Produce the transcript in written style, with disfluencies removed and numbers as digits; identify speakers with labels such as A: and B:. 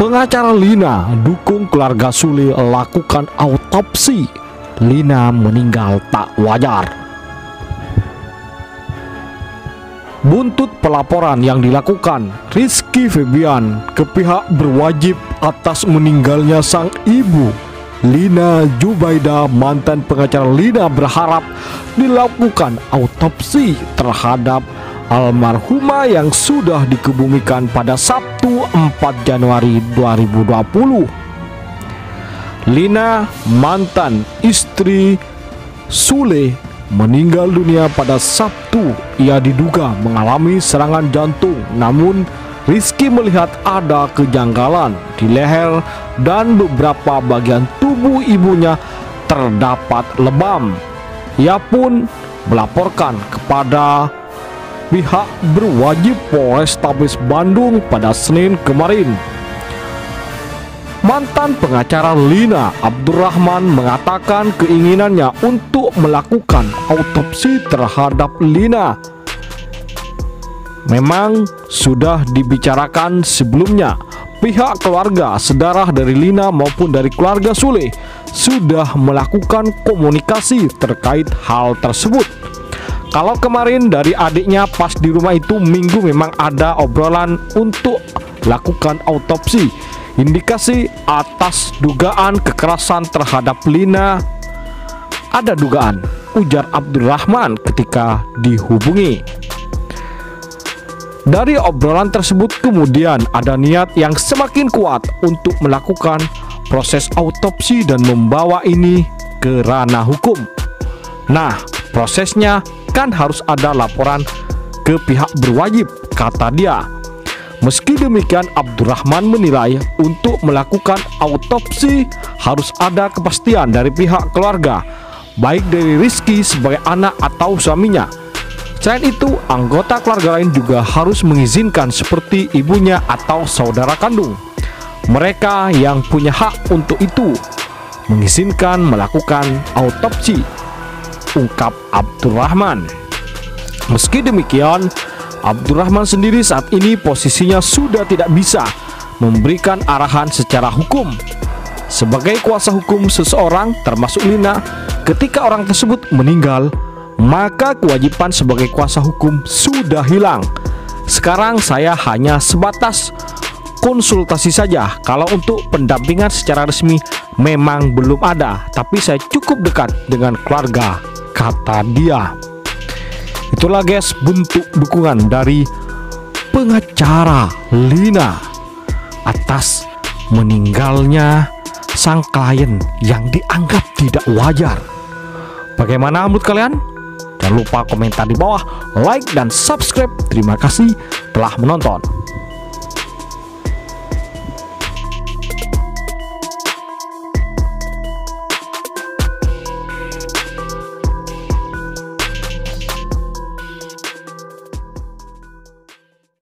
A: Pengacara Lina dukung keluarga Sule lakukan autopsi. Lina meninggal tak wajar. Buntut pelaporan yang dilakukan Rizky Febian ke pihak berwajib atas meninggalnya sang ibu, Lina Jubaida, mantan pengacara Lina berharap dilakukan autopsi terhadap almarhumah yang sudah dikebumikan pada Sabtu 4 Januari 2020. Lina, mantan istri Sule, meninggal dunia pada Sabtu. Ia diduga mengalami serangan jantung, namun Rizky melihat ada kejanggalan di leher dan beberapa bagian tubuh ibunya terdapat lebam. Ia pun melaporkan kepada pihak berwajib Polrestabes Bandung pada Senin kemarin. Mantan pengacara Lina, Abdurrahman, mengatakan keinginannya untuk melakukan autopsi terhadap Lina memang sudah dibicarakan sebelumnya. Pihak keluarga, sedarah dari Lina maupun dari keluarga Sule sudah melakukan komunikasi terkait hal tersebut. Kalau kemarin dari adiknya pas di rumah itu Minggu memang ada obrolan untuk lakukan autopsi. Indikasi atas dugaan kekerasan terhadap Lina, ada dugaan, ujar Abdurrahman ketika dihubungi. Dari obrolan tersebut kemudian ada niat yang semakin kuat untuk melakukan proses autopsi dan membawa ini ke ranah hukum. Nah, prosesnya kan harus ada laporan ke pihak berwajib, kata dia. Meski demikian, Abdurrahman menilai untuk melakukan autopsi harus ada kepastian dari pihak keluarga, baik dari Rizky sebagai anak atau suaminya. Selain itu, anggota keluarga lain juga harus mengizinkan seperti ibunya atau saudara kandung. Mereka yang punya hak untuk itu mengizinkan melakukan autopsi, ungkap Abdurrahman. Meski demikian, Abdurrahman sendiri saat ini posisinya sudah tidak bisa memberikan arahan secara hukum. Sebagai kuasa hukum seseorang, termasuk Lina, ketika orang tersebut meninggal, maka kewajiban sebagai kuasa hukum sudah hilang. Sekarang saya hanya sebatas konsultasi saja. Kalau untuk pendampingan secara resmi memang belum ada, tapi saya cukup dekat dengan keluarga, kata dia. Itulah guys bentuk dukungan dari pengacara Lina atas meninggalnya sang klien yang dianggap tidak wajar. Bagaimana menurut kalian? Jangan lupa komentar di bawah, like dan subscribe. Terima kasih telah menonton.